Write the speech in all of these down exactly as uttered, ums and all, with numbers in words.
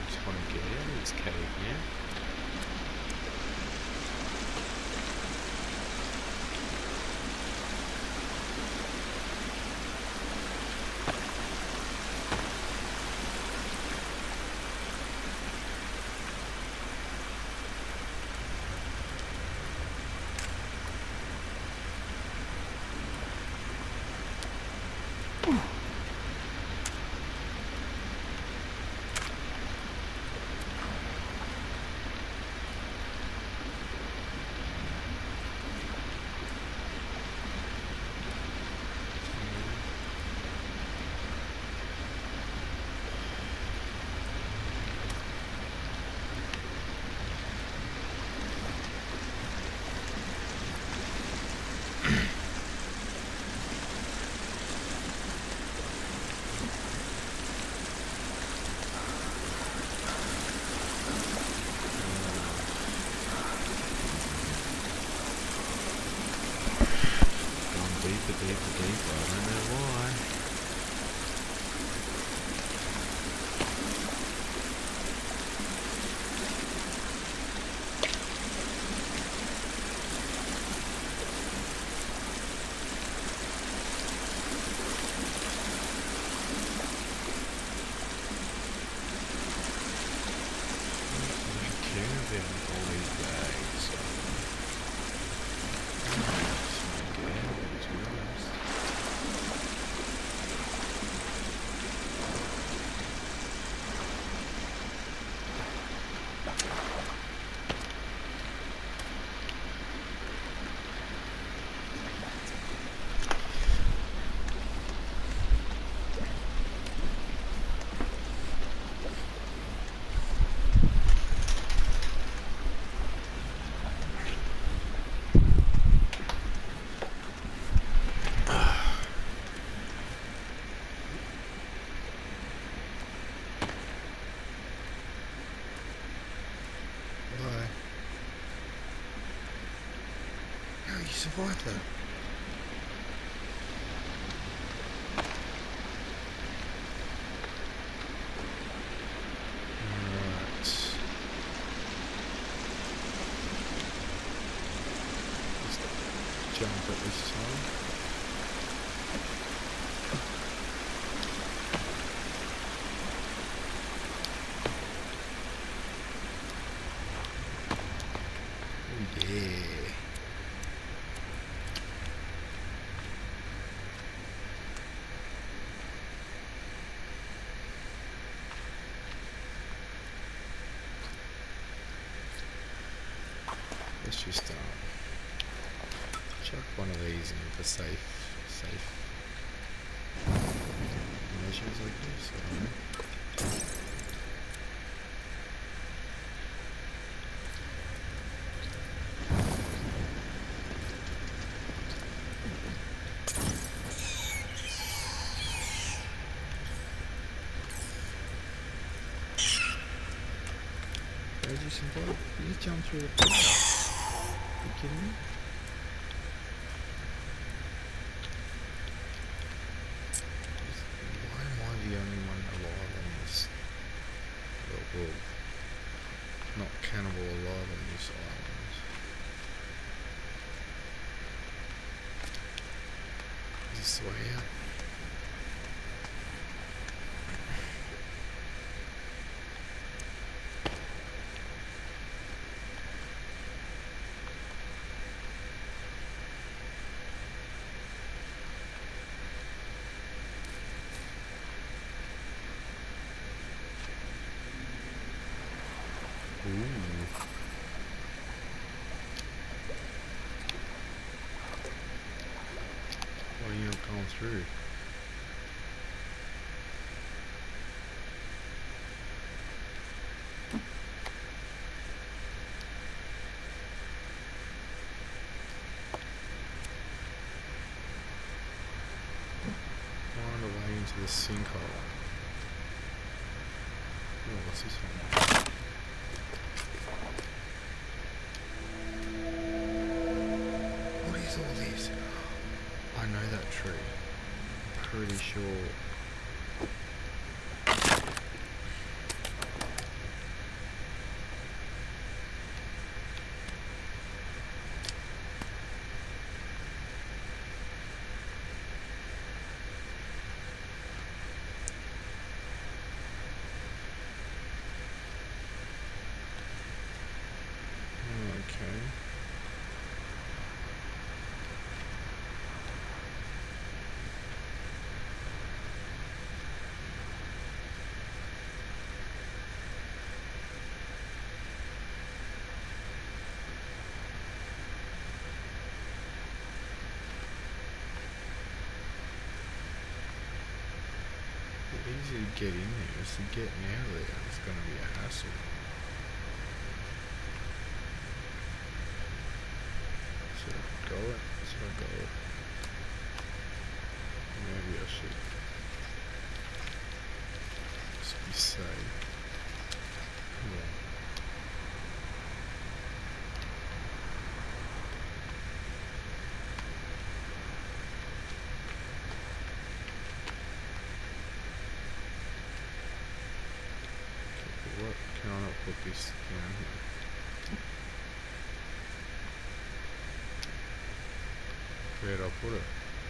just want to get out of this cave now. Deeper, deeper, deeper. I don't know why. I don't care about all these bags. You survived that. Right. Let's jump at this time. Oh yeah. Let's just uh, chuck one of these in for safe, safe measures, I guess. I don't know. How did you survive? You just jumped through the fire. Are you kidding me? Why am I the only one alive on this? Well, well, not cannibal alive on this island. Is this the way out? Ooh. Why are you not going through? Find a way into the sinkhole. Oh, what's this one? What is all this? I know that tree. I'm pretty sure. easy to get in there. It's the getting out of there. It's going to be a hassle. Should I go it? Should I go it? Maybe I should. Just be safe. Yeah. What can I not put this down here? Where'd I put it?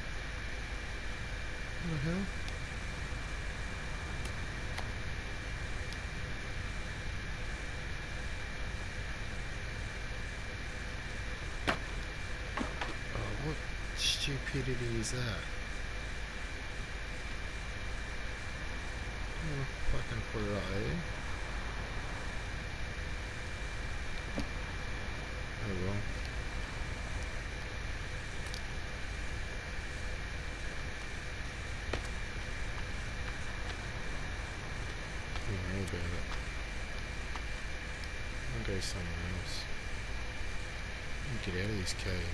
What the hell? Oh, what stupidity is that? Oh, fucking put it right there. Oh well. Don't know about it. I'll go somewhere else. Get out of this cave.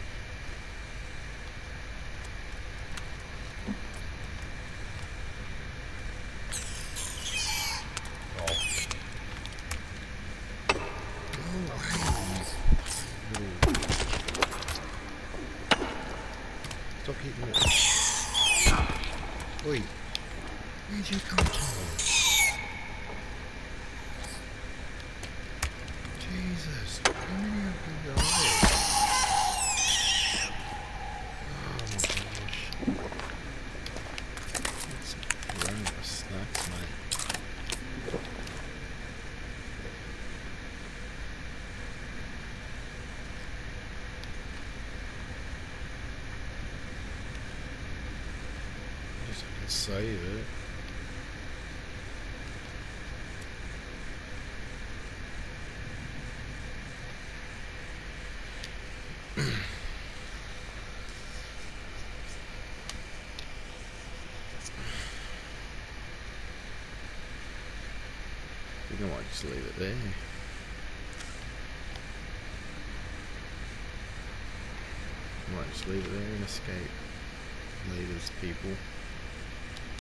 Stop hitting it. Oi, where'd you come from? Jesus, how many of you are there? Oh my gosh. It's running for snacks, mate. I guess I can save it. I think I might just leave it there. I might just leave it there and escape. Leave these people.